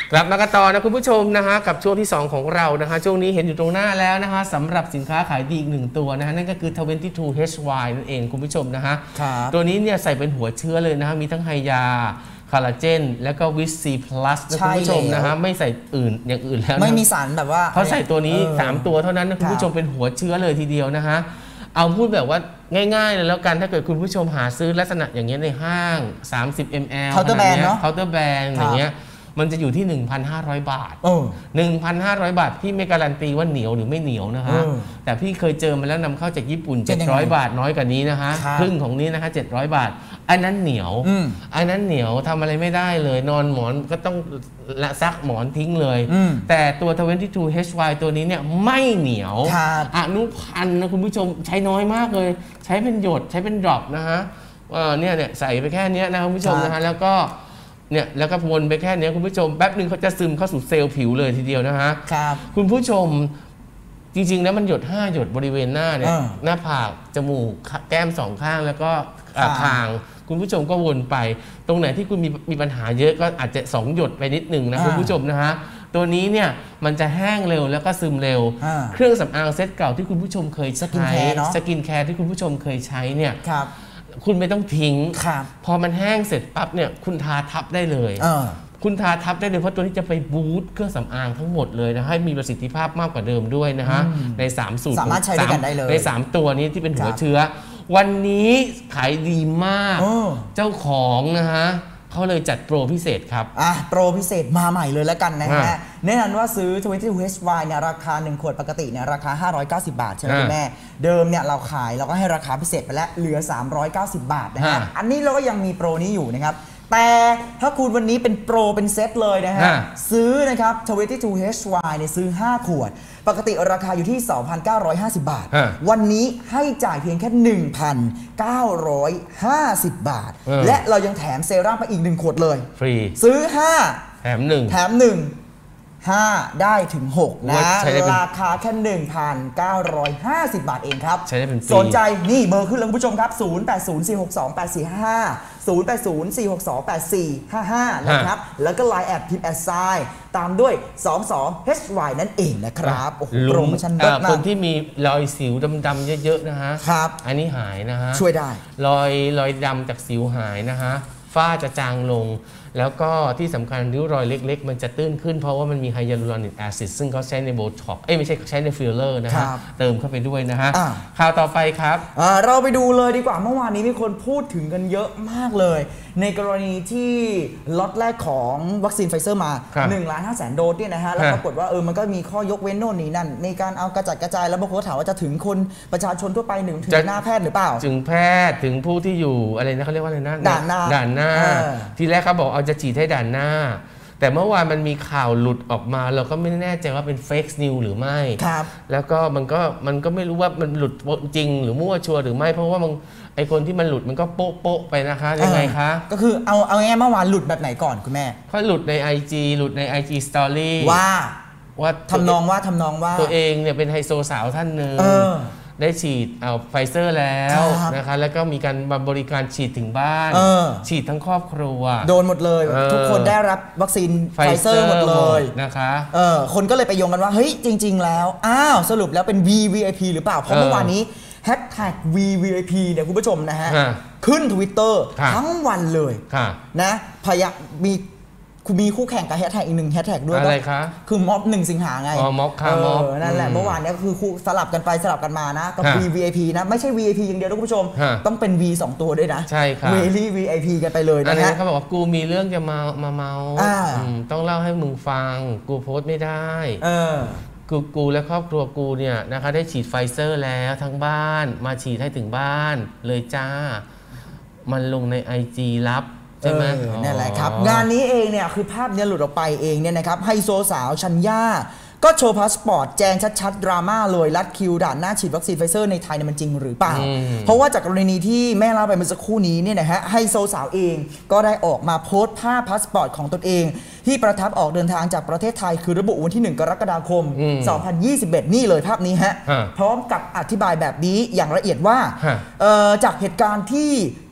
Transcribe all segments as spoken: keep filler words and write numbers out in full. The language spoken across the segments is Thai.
กลับมากันต่อนะคุณผู้ชมนะฮะกับช่วงที่สองของเรานะฮะช่วงนี้เห็นอยู่ตรงหน้าแล้วนะฮะสำหรับสินค้าขายดีอีกหนึ่งตัวนะฮะนั่นก็คือ ทเวนตี้ทู เอช วาย นั่นเองคุณผู้ชมนะฮะตัวนี้เนี่ยใส่เป็นหัวเชื้อเลยนะฮะมีทั้งไฮยาคอลลาเจนแล้วก็วิตซีพลัสนะคุณผู้ชมนะฮะไม่ใส่อื่นอย่างอื่นแล้วไม่มีสารแบบว่าเขาใส่ตัวนี้สามตัวเท่านั้นนะคุณผู้ชมเป็นหัวเชื้อเลยทีเดียวนะฮะเอาพูดแบบว่าง่ายๆเลยแล้วกันถ้าเกิดคุณผู้ชมหาซื้อลักษณะอย่างเงี้ยในห้างสามสิบมิลลิลิตรเคาน์เตอร์แบรนด์เนาะเคาน์เตอร์แบรนด์อย่างเงี้ยมันจะอยู่ที่ หนึ่งพันห้าร้อย บาท หนึ่งพันห้าร้อย บาทพี่ไม่การันตีว่าเหนียวหรือไม่เหนียวนะฮะแต่พี่เคยเจอมาแล้วนำเข้าจากญี่ปุ่นเจ็ดร้อยบาทน้อยกว่านี้นะฮะครึ่งของนี้นะฮะเจ็ดร้อยบาทอันนั้นเหนียวอันนั้นเหนียวทำอะไรไม่ได้เลยนอนหมอนก็ต้องละซักหมอนทิ้งเลยแต่ตัว ทเวนตี้ทู เอช วาย ตัวนี้เนี่ยไม่เหนียวอนุพันธ์นะคุณผู้ชมใช้น้อยมากเลยใช้เป็นหยดใช้เป็นดรอปนะฮะเนี่ยเนี่ยใส่ไปแค่นี้นะคุณผู้ชมนะฮะแล้วก็เนี่ยแล้วก็วนไปแค่นี้คุณผู้ชมแป๊บหนึ่งเขาจะซึมเข้าสู่เซลล์ผิวเลยทีเดียวนะฮะครับคุณผู้ชมจริงๆแล้วมันหยดห้าหยดบริเวณหน้าเนี่ยหน้าผากจมูกแก้มสองข้างแล้วก็คางคุณผู้ชมก็วนไปตรงไหนที่คุณมีมีปัญหาเยอะก็อาจจะสองหยดไปนิดหนึ่งนะคุณผู้ชมนะฮะตัวนี้เนี่ยมันจะแห้งเร็วแล้วก็ซึมเร็วเครื่องสำอางเซตเก่าที่คุณผู้ชมเคยใช้สกินแคร์ที่คุณผู้ชมเคยใช้เนี่ยคุณไม่ต้องทิ้งพอมันแห้งเสร็จปั๊บเนี่ยคุณทาทับได้เลยคุณทาทับได้เลยเพราะตัวนี้จะไปบูสต์เครื่องสำอางทั้งหมดเลยนะให้มีประสิทธิภาพมากกว่าเดิมด้วยนะฮะในสามสูตรสามารถใช้ด้วยกันได้เลยในสามตัวนี้ที่เป็นหัวเชื้อวันนี้ขายดีมากเจ้าของนะฮะเขาเลยจัดโปรพิเศษครับอ่ะโปรพิเศษมาใหม่เลยแล้วกันนะฮะแน่นอนว่าซื้อ ทเวนตี้ทู เอช วาย เนี่ยราคาหนึ่งขวดปกติเนี่ยราคาห้าร้อยเก้าสิบบาทใช่ไหมคุณแม่เดิมเนี่ยเราขายเราก็ให้ราคาพิเศษไปแล้วเหลือสามร้อยเก้าสิบบาทนะฮะอันนี้เราก็ยังมีโปรนี้อยู่นะครับแต่ถ้าคุณวันนี้เป็นโปรเป็นเซตเลยนะฮะซื้อนะครับ ทเวนตี้ทู เอช วาย เนี่ยซื้อห้าขวดปกติราคาอยู่ที่ สองพันเก้าร้อยห้าสิบ บาทวันนี้ให้จ่ายเพียงแค่ หนึ่งพันเก้าร้อยห้าสิบ บาทและเรายังแถมเซรั่มไปอีกหนึ่งขวดเลยฟรีซื้อห้าแถมหนึ่งแถมหนึ่ง ห้าได้ถึงหกนะราคาแค่ หนึ่งพันเก้าร้อยห้าสิบ บาทเองครับใช้ได้เป็นปีสนใจนี่เบอร์ขึ้นแล้วคุณผู้ชมครับศูนย์ แปด ศูนย์ สี่ หก สอง แปด สี่ ห้า ห้า ศูนย์ แปด ศูนย์ สี่ หก สอง แปด สี่ ห้า ห้านะครับแล้วก็ ไลน์ แอดพิมพ์แอดไซน์ตามด้วยสองสิบสอง เอช วาย นั่นเองนะครับโอ้โหโปรโมชั่นเยอะมากคนที่มีรอยสิวดำๆเยอะๆนะฮะครับอันนี้หายนะฮะช่วยได้รอยรอยดำจากสิวหายนะฮะฝ้าจะจางลงแล้วก็ที่สำคัญริ้วรอยเล็กๆมันจะตื้นขึ้นเพราะว่ามันมีไฮยาลูรอนิกแอซิดซึ่งเขาใช้ในโบท็อกซ์เอ้ยไม่ใช่ใช้ในฟิลเลอร์นะฮะเติมเข้าไปด้วยนะฮะข่าวต่อไปครับเราไปดูเลยดีกว่าเมื่อวานนี้มีคนพูดถึงกันเยอะมากเลยในกรณีที่ล็อตแรกของวัคซีนไฟเซอร์มาหนึ่งล้านห้าแสนโดสเนี่ยนะฮะแล้วปรากฏว่าเออมันก็มีข้อยกเว้นโน่นนี่นั่นในการเอากระจัดกระจายแล้วบางคนถามว่าจะถึงคนประชาชนทั่วไปหนึ่งถึงหน้าแพทย์หรือเปล่าถึงแพทย์ถึงผู้ที่อยู่อะไรนะเขาเรียกว่าอะไรนะด่านหน้าด่านหน้าทีแรกเขาบอกเอาจะฉีดให้ด่านหน้าแต่เมื่อวานมันมีข่าวหลุดออกมาเราก็ไม่แน่ใจว่าเป็นเฟกซ์นิวหรือไม่แล้วก็มันก็มันก็ไม่รู้ว่ามันหลุดจริงหรือมั่วชัวร์หรือไม่เพราะว่ามันไอคนที่มันหลุดมันก็โป๊ะโป๊ะไปนะคะยังไงคะก็คือเอาเอาง่ายเมื่อวานหลุดแบบไหนก่อนคุณแม่เขาหลุดใน ไอ จี หลุดใน ไอ จี Story ว่าว่าทำนองว่าทำนองว่าตัวเองเนี่ยเป็นไฮโซสาวท่านหนึ่งได้ฉีดเอาไฟเซอร์แล้วนะคะแล้วก็มีการบริการฉีดถึงบ้านฉีดทั้งครอบครัวโดนหมดเลยทุกคนได้รับวัคซีนไฟเซอร์หมดเลยนะคะเออคนก็เลยไปโยงกันว่าเฮ้ยจริงๆแล้วอ้าวสรุปแล้วเป็น วี วี ไอ พี หรือเปล่าเพราะเมื่อวานนี้แฮชแท็ก วี วี ไอ พี เนี่ยคุณผู้ชมนะฮะขึ้น Twitter ทั้งวันเลยนะพยามีคุณมีคู่แข่งกับแฮชแท็กอีกหนึ่งแฮชแท็กด้วยอะไรคะคือม็อบหนึ่งสิงหาไงอ๋อม็อบค่ะม็อบนั่นแหละเมื่อวานนี้ก็คือคู่สลับกันไปสลับกันมานะกับ วี วี ไอ พี นะไม่ใช่ วี ไอ พี อย่างเดียวนะคุณผู้ชมต้องเป็น V สองตัวด้วยนะใช่ค่ะ Very วี ไอ พี กันไปเลยนะฮะเขาบอกว่ากูมีเรื่องจะมามาเมาต้องเล่าให้มึงฟังกูโพสต์ไม่ได้กูกูและครอบครัวกูเนี่ยนะคะได้ฉีดไฟเซอร์แล้วทั้งบ้านมาฉีดให้ถึงบ้านเลยจ้ามันลงใน ไอ จี ลับใช่ไหมนั่นแหละครับงานนี้เองเนี่ยคือภาพนี้หลุดออกไปเองเนี่ยนะครับไฮโซสาวชัญญาก็โชว์พาสปอร์ตแจงชัดๆดราม่าเลยรัดคิวด่านหน้าฉีดวัคซีนไฟเซอร์ในไทยเนี่ยมันจริงหรือเปล่าเพราะว่าจากกรณีที่แม่เล่าไปเมื่อสักครู่นี้เนี่ยนะฮะไฮโซสาวเองก็ได้ออกมาโพสต์ภาพพาสปอร์ตของตนเองที่ประทับออกเดินทางจากประเทศไทยคือระบุวันที่หนึ่งกรกฎาคมสองพันยี่สิบเอ็ดนี่เลยภาพนี้ฮะพร้อมกับอธิบายแบบนี้อย่างละเอียดว่าจากเหตุการณ์ที่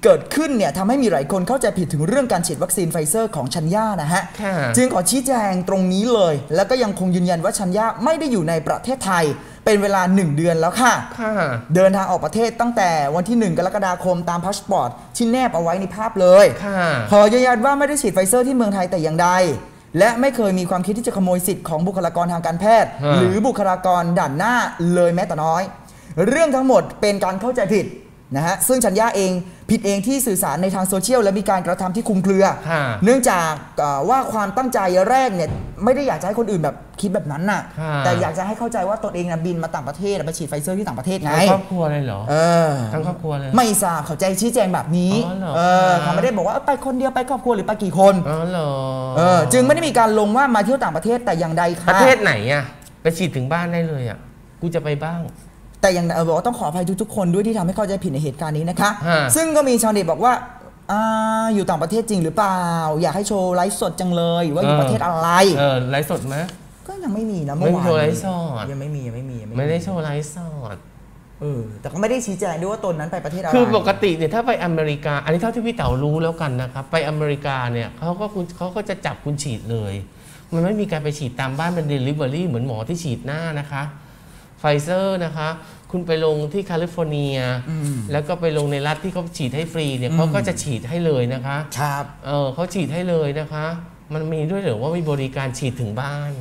เกิดขึ้นเนี่ยทำให้มีหลายคนเข้าใจผิดถึงเรื่องการฉีดวัคซีนไฟเซอร์ของชัญญานะฮะจึงขอชี้แจงตรงนี้เลยแล้วก็ยังคงยืนยันว่าชัญญาไม่ได้อยู่ในประเทศไทยเป็นเวลาหนึ่งเดือนแล้วค่ะเดินทางออกประเทศตั้งแต่วันที่หนึ่งกรกฎาคมตามพาสปอร์ตที่แนบเอาไว้ในภาพเลยขอยืนยันว่าไม่ได้ฉีดไฟเซอร์ที่เมืองไทยแต่อย่างใดและไม่เคยมีความคิดที่จะขโมยสิทธิ์ของบุคลากรทางการแพทย์หรือบุคลากรด่านหน้าเลยแม้แต่น้อยเรื่องทั้งหมดเป็นการเข้าใจผิดนะฮะซึ่งชัญญาเองผิดเองที่สื่อสารในทางโซเชียลและมีการกระทำที่คลุมเครือเนื่องจากว่าความตั้งใจแรกเนี่ยไม่ได้อยากจะให้คนอื่นแบบคิดแบบนั้นน่ะแต่อยากจะให้เข้าใจว่าตนเองนะบินมาต่างประเทศไปฉีดไฟเซอร์ที่ต่างประเทศไงครอบครัวเลยเหรอเออทั้งครอบครัวเลยไม่ทราบเขาใจชี้แจงแบบนี้เออเขาไม่ได้บอกว่าไปคนเดียวไปครอบครัวหรือไปกี่คนอ๋อเหรอเออจึงไม่ได้มีการลงว่ามาเที่ยวต่างประเทศแต่อย่างใดค่ะประเทศไหนอ่ะไปฉีดถึงบ้านได้เลยอ่ะกูจะไปบ้างแต่ยังเออบอกว่าต้องขออภัยทุกๆคนด้วยที่ทำให้เข้าใจผิดในเหตุการณ์นี้นะคะซึ่งก็มีชาวเน็ตบอกว่าอ่าอยู่ต่างประเทศจริงหรือเปล่าอยากให้โชว์ไลฟ์สดจังเลยว่าอยู่ประเทศอะไรเออไลฟ์สดไหมก็ยังไม่มีนะเมื่อวานไม่โชว์ไลฟ์สดยังไม่มียังไม่มีไม่ได้โชว์ไลฟ์สดเออแต่ก็ไม่ได้ชี้แจงด้วยว่าตนนั้นไปประเทศอะไรคือปกติเนี่ยถ้าไปอเมริกาอันนี้เท่าที่พี่เต๋ารู้แล้วกันนะครับไปอเมริกาเนี่ยเขาก็คุณเขาก็จะจับคุณฉีดเลยมันไม่มีการไปฉีดตามบ้านเป็นเดลิเวอรี่เหมือนหมอที่ฉีดหน้านะคะไฟเซอร์นะคะคุณไปลงที่แคลิฟอร์เนียแล้วก็ไปลงในรัฐที่เขาฉีดให้ฟรีเนี่ยเขาก็จะฉีดให้เลยนะคะครับเออเขาฉีดให้เลยนะคะมันมีด้วยหรือว่ามีบริการฉีดถึงบ้าน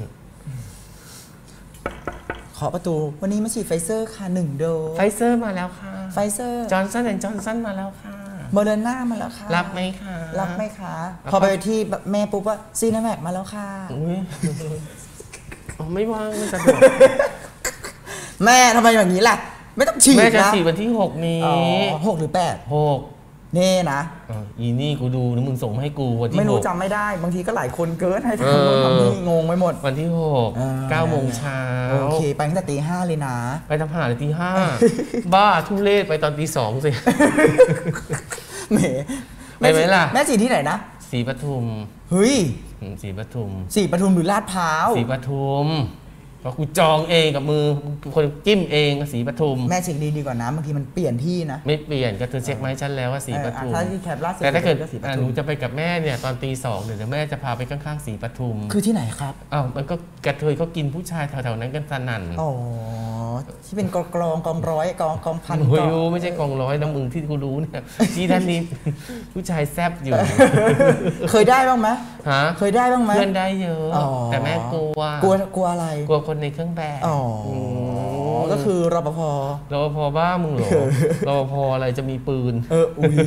ขอประตูวันนี้มาฉีดไฟเซอร์ค่ะหนึ่งโดสไฟเซอร์มาแล้วค่ะไฟเซอร์จอห์นสันแอนด์จอห์นสันมาแล้วค่ะโมเดอร์นามาแล้วค่ะรับไหมคะรับไหมคะพอไปที่แม่ปุ๊บว่าซีโนแวคมาแล้วค่ะไม่ว่างไม่สะดวกแม่ทำไมอย่างนี้ล่ะไม่ต้องฉีดนะแม่จะฉีดวันที่หกนี้หกหรือแปดหกนี่นะอีนี่กูดูนะมึงส่งมาให้กูวันที่ไม่รู้จำไม่ได้บางทีก็หลายคนเกินให้ทำนู่นทำนี่งงไปหมดวันที่หกเก้าโมงเช้าโอเคไปตั้งแต่ตีห้าเลยนะไปทำผ่าเลยตีห้าบ้าทุเรศไปตอนตีสองสิแหมไปไหมล่ะแม่ฉีดที่ไหนนะศรีปทุมเฮ้ยศรีปทุมศรีปทุมหรือลาดพร้าวศรีปทุมเพราะกูจองเองกับมือคนจิ้มเองศรีปทุมแม่เช็คดีดีกว่านะบางทีมันเปลี่ยนที่นะไม่เปลี่ยนก็เธอเช็คมาให้ฉันแล้วว่าศรีปทุมแต่ถ้าเกิดหนูจะไปกับแม่เนี่ยตอนตีสองเดี๋ยวแม่จะพาไปข้างๆศรีปทุมคือที่ไหนครับอ้าวมันก็กระเทยเขากินผู้ชายแถวๆนั้นกันสนั่นอ๋อที่เป็นกองกลองกองร้อยกองกองพันโอ้ยไม่ใช่กองร้อยนะมึงที่กูรู้เนี่ยที่ท่านนี้ผู้ชายแซ่บอยู่เคยได้บ้างไหมฮะเคยได้บ้างไหมเพื่อนได้เยอะแต่แม่กลัวกลัวกลัวอะไรกลัวคนในเครื่องแบบอ๋อก็คือรปภรปภบ้ามึงเหรอรปภอะไรจะมีปืนเอออุ้ย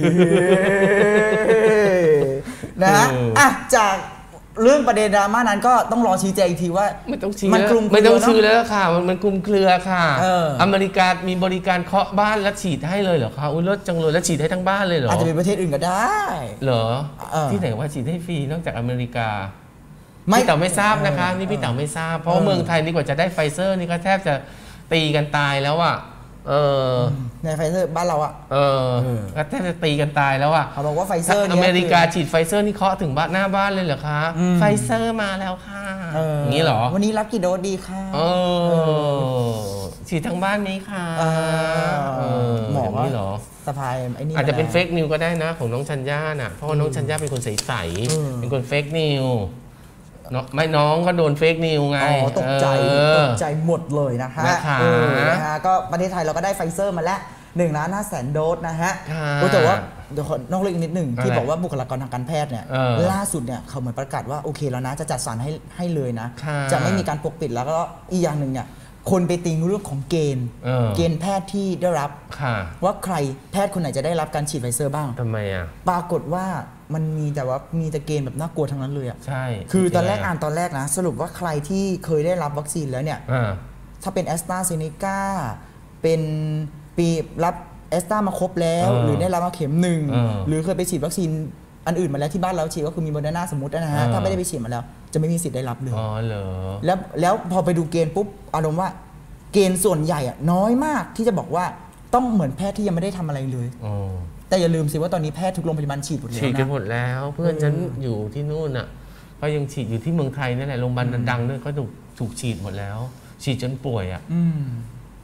นะฮะอ่ะจากเรื่องประเด็นดราม่านั้นก็ต้องรอชี้แจงอีกทีว่าไม่ต้องชี้มันกลุ่มไม่ต้องชี้แล้วค่ะมันมันกลุ่มเครือค่ะอเมริกามีบริการเคาะบ้านแล้วฉีดให้เลยเหรอคะอุ้ยรถจังเลยแล้วฉีดให้ทั้งบ้านเลยเหรออาจจะเป็นประเทศอื่นก็ได้เหรอที่ไหนว่าฉีดให้ฟรีนอกจากอเมริกาพี่เต๋าไม่ทราบนะคะนี่พี่เต๋าไม่ทราบเพราะเมืองไทยนี่กว่าจะได้ไฟเซอร์นี่ก็แทบจะตีกันตายแล้วอ่ะเออในไฟเซอร์บ้านเราอ่ะเออก็แทบจะตีกันตายแล้วอ่ะเขาบอกว่าไฟเซอร์อเมริกาฉีดไฟเซอร์นี่เคาะถึงบ้านหน้าบ้านเลยเหรอคะไฟเซอร์มาแล้วค่ะอย่างนี้เหรอวันนี้รับกี่โดสดีค่ะเออฉีดทั้งบ้านนี้ค่ะหมอนี่เหรอสะพายไอ้นี่อาจจะเป็นเฟกนิวก็ได้นะของน้องชัญญาน่ะเพราะว่าน้องชัญญาเป็นคนใสๆเป็นคนเฟกนิวไม่น้องก็โดนเฟกนิวไงอ๋อตกใจตกใจหมดเลยนะฮะนะฮะก็ประเทศไทยเราก็ได้ไฟเซอร์มาแล้วหนึ่งล้านห้าแสนโดสนะฮะแต่ว่าเดี๋ยวนอกเรื่องอีกนิดหนึ่งที่บอกว่าบุคลากรทางการแพทย์เนี่ยล่าสุดเนี่ยเขาเหมือนประกาศว่าโอเคแล้วนะจะจัดสรรให้ให้เลยนะจะไม่มีการปกปิดแล้วก็อีกอย่างหนึ่งเนี่ยคนไปติงเรื่องของเกณฑ์เกณฑ์แพทย์ที่ได้รับว่าใครแพทย์คนไหนจะได้รับการฉีดไฟเซอร์บ้างทำไมอ่ะปรากฏว่ามันมีแต่ว่ามีแต่เกณฑ์แบบน่ากลัวทั้งนั้นเลยอ่ะใช่คือตอนแรกอ่านตอนแรกนะสรุปว่าใครที่เคยได้รับวัคซีนแล้วเนี่ยถ้าเป็นแอสตราเซเนกาเป็นปีรับแอสตรามาครบแล้วหรือได้รับมาเข็มหนึ่งหรือเคยไปฉีดวัคซีนอันอื่นมาแล้วที่บ้านเราฉีดก็คือมีโมเดอร์นาสมมตินะฮะถ้าไม่ได้ไปฉีดมาแล้วจะไม่มีสิทธิ์ได้รับเลยอ๋อเหรอแล้วแล้วพอไปดูเกณฑ์ปุ๊บอารมณ์ว่าเกณฑ์ส่วนใหญ่อะน้อยมากที่จะบอกว่าต้องเหมือนแพทย์ที่ยังไม่ได้ทำอะไรเลยแต่อย่าลืมสิว่าตอนนี้แพทย์ทุกโรงพยาบาลฉีดหมดแล้วนะฉีดกันหมดแล้วเพื่อนฉันอยู่ที่นู่นอ่ะก็ยังฉีดอยู่ที่เมืองไทยนั่นแหละโรงพยาบาลดังๆด้วยก็ถูกถูกฉีดหมดแล้วฉีดจนป่วยอ่ะ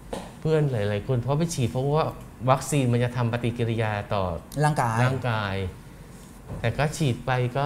เพื่อนหลายๆคนเพราะไปฉีดเพราะว่าวัคซีนมันจะทำปฏิกิริยาต่อร่างกายร่างกายแต่ก็ฉีดไปก็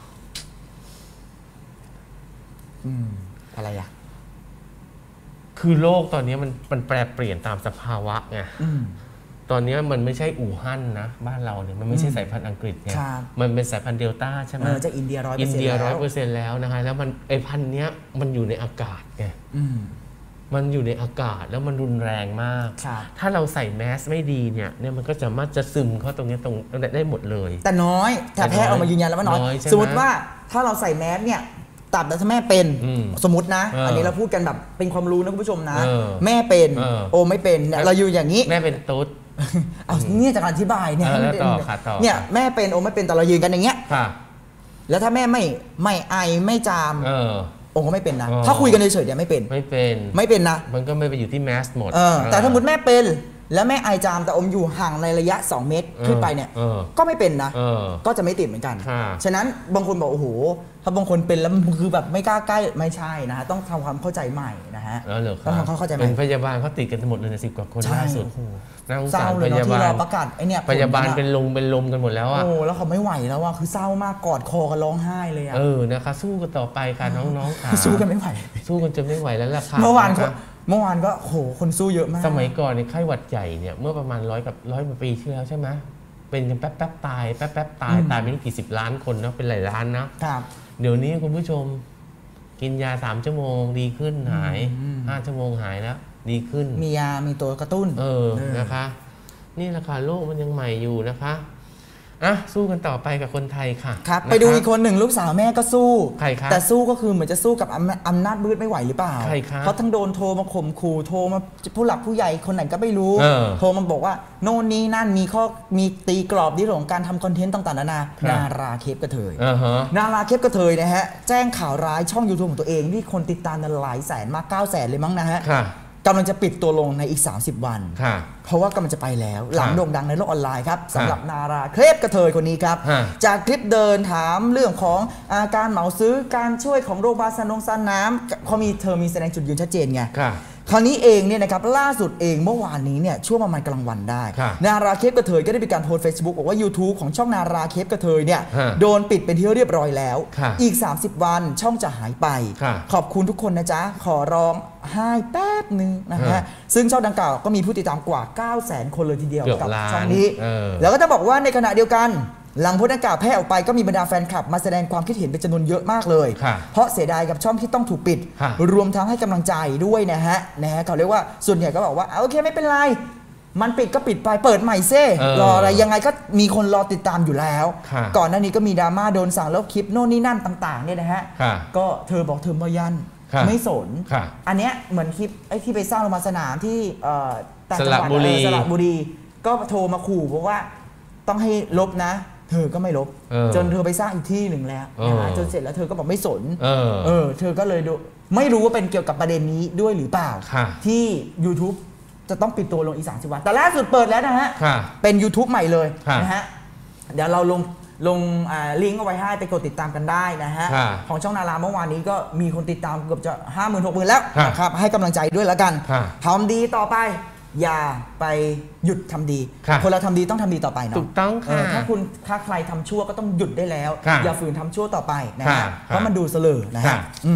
อืมอะไรอะคือโลกตอนนี้มันมันแปรเปลี่ยนตามสภาวะไงตอนนี้มันไม่ใช่อู่ฮั่นนะบ้านเราเนี่ยมันไม่ใช่สายพันธุ์อังกฤษไงมันเป็นสายพันธุ์เดลต้าใช่ไหมจะอินเดียร้อยเปออิร์เซ็นต์นเดียร้อยเปอร์เซ็นต์แล้วนะคะแล้วมันไอพันธุ์เนี้ยมันอยู่ในอากาศไงมันอยู่ในอากาศแล้วมันรุนแรงมากถ้าเราใส่แมสไม่ดีเนี่ยเนี่ยมันก็สามารถจะซึมเข้าตรงนี้ตรงได้หมดเลยแต่น้อยแต่แพทย์ออกมายืนยันแล้วว่าน้อยสมมติว่าถ้าเราใส่แมสเนี่ยตับแต่ถ้าแม่เป็นสมมตินะอันนี้เราพูดกันแบบเป็นความรู้นะคุณผู้ชมนะแม่เป็นโอไม่เป็นเราอยู่อย่างนี้แม่เป็นตุ๊ดเอาเนี่ยจากการอธิบายเนี่ยเนี่ยแม่เป็นโอไม่เป็นแต่เรายืนกันอย่างเงี้ยแล้วถ้าแม่ไม่ไม่ไอไม่จามโอ้ก็ไม่เป็นนะถ้าคุยกันเฉยๆเนี่ยไม่เป็นไม่เป็นไม่เป็นนะมันก็ไม่ไปอยู่ที่แมสหมดแต่ถ้าสมมติแม่เป็นแล้วแม่ไอจามแต่อมอยู่ห่างในระยะสองเมตรขึ้นไปเนี่ยก็ไม่เป็นนะก็จะไม่ติดเหมือนกันฉะนั้นบางคนบอกโอ้โหถ้าบางคนเป็นแล้วคือแบบไม่กล้าใกล้ไม่ใช่นะฮะต้องทำความเข้าใจใหม่นะฮะต้องทำความเข้าใจใหม่เป็นพยาบาลเขาติดกันหมดเลยในสิบกว่าคนล่าสุดน่าสงสารพยาบาลประกาศไอเนี่ยพยาบาลเป็นลมเป็นลมกันหมดแล้วอ่ะโอ้แล้วเขาไม่ไหวแล้วอ่ะคือเศร้ามากกอดคอกันร้องไห้เลยอ่ะเออนะคะสู้กันต่อไปค่ะน้องๆค่ะสู้กันไม่ไหวสู้กันจะไม่ไหวแล้วล่ะค่ะเมื่อวานเมื่อวานก็โหคนสู้เยอะมากสมัยก่อนในไข้หวัดใหญ่เนี่ยเมื่อประมาณร้อยกับร้อยกว่าปีที่แล้วใช่ไหมเป็นกันแป๊บแป๊บตายแป๊บแป๊บตายตายไม่รู้กี่สิบล้านคนเนาะเป็นหลายล้านนะครับเดี๋ยวนี้คุณผู้ชมกินยาสามชั่วโมงดีขึ้นหายห้าชั่วโมงหายแล้วดีขึ้นมียามีตัวกระตุ้นเออนะคะนี่แหละค่ะโลกมันยังใหม่อยู่นะคะอ่ะสู้กันต่อไปกับคนไทยค่ะครับไปดูอีกคนหนึ่งลูกสาวแม่ก็สู้แต่สู้ก็คือเหมือนจะสู้กับอำนาจมืดไม่ไหวหรือเปล่าเพราะทั้งโดนโทรมาข่มขู่โทรมาผู้หลักผู้ใหญ่คนไหนก็ไม่รู้โทรมาบอกว่าโน่นนี่นั่นมีข้อมีตีกรอบที่เรื่องของการทำคอนเทนต์ต่างๆนานานาราเคปกระเทยนาราเคปกระเทยนะฮะแจ้งข่าวร้ายช่อง ยูทูบ ของตัวเองที่คนติดตามกันหลายแสนมากเก้าแสนเลยมั้งนะฮะกำลังจะปิดตัวลงในอีกสามสิบวันเพราะว่ากำลังจะไปแล้วหลังโด่งดังในโลกออนไลน์ครับสำหรับนาราเคปกระเทยคนนี้ครับจากคลิปเดินถามเรื่องของอาการเหมาซื้อการช่วยของโรงพยาบาลสนงสนน้ำเขามีเธอมีแสดงจุดยืนชัดเจนไงคราวนี้เองเนี่ยนะครับล่าสุดเองเมื่อวานนี้เนี่ยช่วงประมาณกลางวันได้นาราเคปกระเทยก็ได้มีการโพสต์ Facebook บอกว่า YouTube ของช่องนาราเคปกระเทยเนี่ยโดนปิดเป็นที่เรียบร้อยแล้วอีกสามสิบวันช่องจะหายไปขอบคุณทุกคนนะจ๊ะขอร้องไห้แป๊บนึงนะฮะซึ่งช่องดังกล่าวก็มีผู้ติดตามกว่า เก้าแสน คนเลยทีเดียวกับช่องนี้แล้วก็จะบอกว่าในขณะเดียวกันหลังโพสต์ดังกล่าวแพร่ออกไปก็มีบรรดาแฟนคลับมาแสดงความคิดเห็นเป็นจำนวนเยอะมากเลยเพราะเสียดายกับช่องที่ต้องถูกปิดรวมทั้งให้กำลังใจด้วยนะฮะนะฮะเขาเรียกว่าส่วนใหญ่ก็บอกว่าโอเคไม่เป็นไรมันปิดก็ปิดไปเปิดใหม่เซ่รออะไรยังไงก็มีคนรอติดตามอยู่แล้วก่อนหน้านี้ก็มีดราม่าโดนสั่งลบคลิปโน่นนี่นั่นต่างๆเนี่ยนะฮะก็เธอบอกเธอมายันไม่สนอันเนี้ยเหมือนคลิปไอ้ที่ไปสร้างโรงพยาบาลสนามที่ต่างจังหวัดสระบุรีก็โทรมาขู่บอกว่าต้องให้ลบนะเธอก็ไม่ลบจนเธอไปสร้างอีกที่หนึ่งแล้วนะจนเสร็จแล้วเธอก็บอกไม่สนเออเธอก็เลยดูไม่รู้ว่าเป็นเกี่ยวกับประเด็นนี้ด้วยหรือเปล่าที่ YouTube จะต้องปิดตัวลงอีกสามสิบวันแต่ล่าสุดเปิดแล้วนะฮะเป็น YouTube ใหม่เลยนะฮะเดี๋ยวเราลงลงลิงก์เอาไว้ให้ไปกดติดตามกันได้นะฮะของช่องนาราเมื่อวานนี้ก็มีคนติดตามเกือบจะห้าหมื่นหกหมื่นแล้วครับให้กำลังใจด้วยแล้วกันทำดีต่อไปอย่าไปหยุดทำดีคนเราทำดีต้องทำดีต่อไปเนาะถูกต้องค่ะถ้าคุณถ้าใครทำชั่วก็ต้องหยุดได้แล้วอย่าฝืนทำชั่วต่อไปนะฮะเพราะมันดูเสลอนะฮะ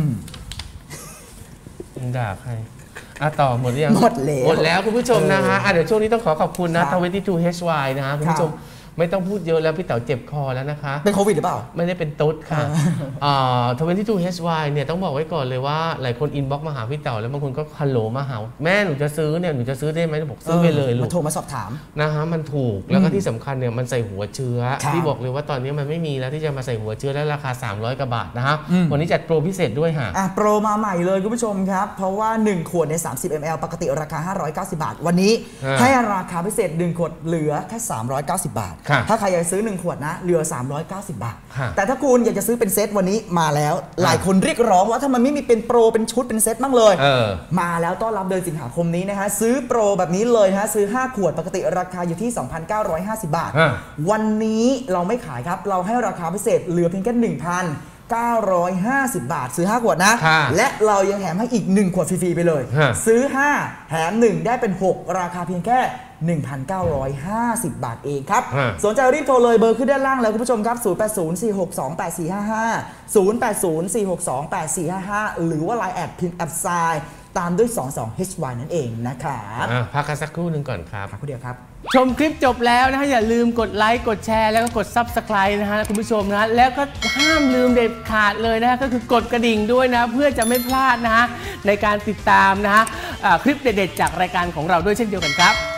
ด่าใครอ่ะต่อหมดหรือยังหมดแล้วหมดแล้วคุณผู้ชมนะฮะเดี๋ยวช่วงนี้ต้องขอขอบคุณนะทเวนตี้ทูเอชวายนะฮะคุณผู้ชมไม่ต้องพูดเยอะแล้วพี่เต๋าเจ็บคอแล้วนะคะเป็นโควิดหรือเปล่าไม่ได้เป็นตุ๊ดค่ะทเวนตี้ทูเอชวายเนี่ยต้องบอกไว้ก่อนเลยว่าหลายคนอินบ็อกซ์มาหาพี่เต๋าแล้วบางคนก็ฮัลโหลมาหาแม่หนูจะซื้อเนี่ยหนูจะซื้อได้ไหมบอกซื้อไปเลยลูกโทรมาสอบถามนะฮะมันถูกแล้วก็ที่สำคัญเนี่ยมันใส่หัวเชื้อที่บอกเลยว่าตอนนี้มันไม่มีแล้วที่จะมาใส่หัวเชื้อแล้วราคาสามร้อยกว่าบาทนะฮะวันนี้จัดโปรพิเศษด้วยค่ะโปรมาใหม่เลยคุณผู้ชมครับเพราะว่าหนึ่งขวดในสามสิบมิลลิลิตรปกติราคาห้าร้อยเก้าสิบบาทวันนี้ให้ราคาพิเศษหนึ่งขวดเหลือแค่สามร้อยเก้าสิบบาทถ้าใครอยากซื้อหนึ่งขวดนะเหลือสามร้อยเก้าสิบบาทแต่ถ้าคุณอยากจะซื้อเป็นเซตวันนี้มาแล้วหลายคนเรียกร้องว่าถ้ามันไม่มีเป็นโปรเป็นชุดเป็นเซตบ้างเลยมาแล้วต้อนรับเดือนสิงหาคมนี้นะฮะซื้อโปรแบบนี้เลยนะฮะซื้อห้าขวดปกติราคาอยู่ที่ สองพันเก้าร้อยห้าสิบบาทวันนี้เราไม่ขายครับเราให้ราคาพิเศษเหลือเพียงแค่ หนึ่งพันเก้าร้อยห้าสิบบาทซื้อห้าขวดนะและเรายังแถมให้อีกหนึ่งขวดฟรีๆไปเลยซื้อห้าแถมหนึ่งได้เป็นหกราคาเพียงแค่ หนึ่งพันเก้าร้อยห้าสิบ บาทเองครับสนใจรีบโทรเลยเบอร์ขึ้นด้านล่างแล้วคุณผู้ชมครับศูนย์ แปด ศูนย์ สี่ หก สอง แปด สี่ ห้า ห้า ศูนย์ แปด ศูนย์ สี่ หก สอง แปด สี่ ห้า ห้า หรือว่า ไลน์ แอดพิมพ์แอดไซน์ตามด้วย สอง สอง เอช วาย นั่นเองนะครับพักกันสักครู่หนึ่งก่อนครับพักครู่เดียวครับชมคลิปจบแล้วนะฮะอย่าลืมกดไลค์กดแชร์แล้วก็กด ซับสไครบ์ นะฮะคุณผู้ชมนะแล้วก็ห้ามลืมเด็ดขาดเลยนะฮะก็คือกดกระดิ่งด้วยนะเพื่อจะไม่พลาดนะฮะในการติดตามนะฮะคลิปเด็ดๆจากรายการของเราด้วยเช่นเดียวกันครับ